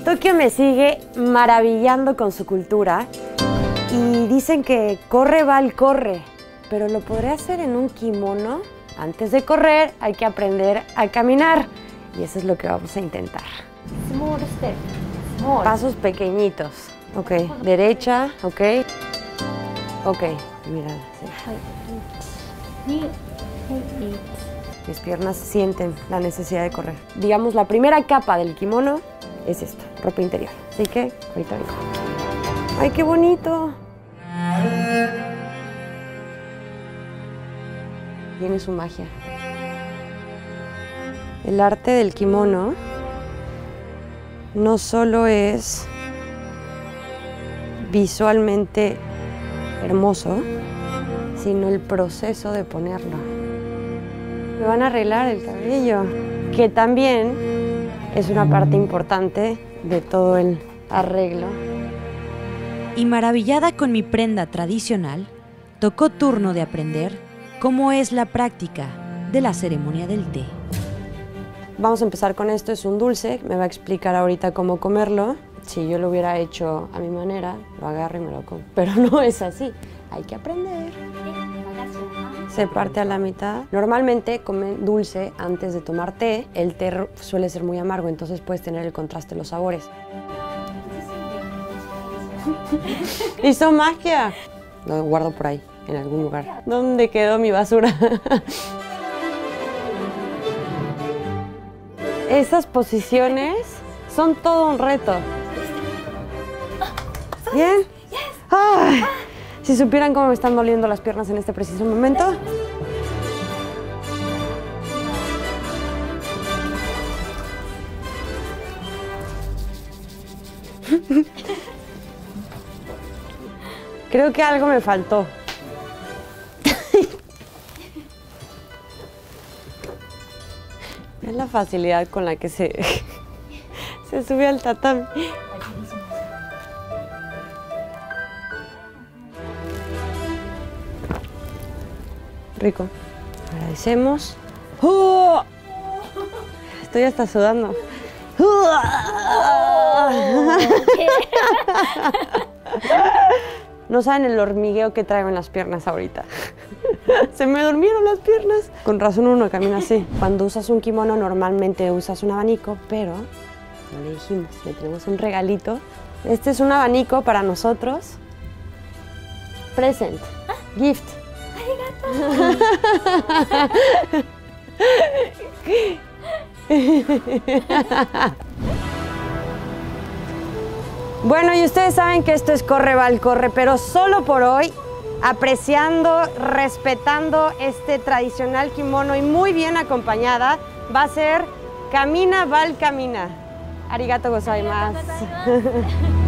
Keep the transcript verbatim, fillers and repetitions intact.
Tokio me sigue maravillando con su cultura y dicen que corre Val corre, pero ¿lo podré hacer en un kimono? Antes de correr hay que aprender a caminar y eso es lo que vamos a intentar. Small step. Small. Pasos pequeñitos. Ok, derecha, ok. Ok, mira. Sí. Mis piernas sienten la necesidad de correr. Digamos, la primera capa del kimono es esta, ropa interior. Así que, ahorita vengo. ¡Ay, qué bonito! Tiene su magia. El arte del kimono no solo es visualmente hermoso, sino el proceso de ponerlo. Me van a arreglar el cabello, que también es una parte importante de todo el arreglo. Y maravillada con mi prenda tradicional, tocó turno de aprender cómo es la práctica de la ceremonia del té. Vamos a empezar con esto, es un dulce, me va a explicar ahorita cómo comerlo. Si yo lo hubiera hecho a mi manera, lo agarro y me lo como. Pero no es así, hay que aprender. Se parte a la mitad. Normalmente comen dulce antes de tomar té. El té suele ser muy amargo, entonces puedes tener el contraste de los sabores. ¡Hizo magia! Lo guardo por ahí, en algún lugar. ¿Dónde quedó mi basura? Esas posiciones son todo un reto. ¿Bien? ¡Ay! Si supieran cómo me están doliendo las piernas en este preciso momento. Creo que algo me faltó. Es la facilidad con la que se, se sube al tatami. Rico. Agradecemos. ¡Oh! Estoy hasta sudando. No saben el hormigueo que traigo en las piernas ahorita. Se me durmieron las piernas. Con razón uno camina así. Cuando usas un kimono normalmente usas un abanico, pero no le dijimos, le tenemos un regalito. Este es un abanico para nosotros. Present. Gift. Bueno, y ustedes saben que esto es Corre Val Corre, pero solo por hoy, apreciando, respetando este tradicional kimono y muy bien acompañada, va a ser Camina Val Camina. Arigato gozaimasu.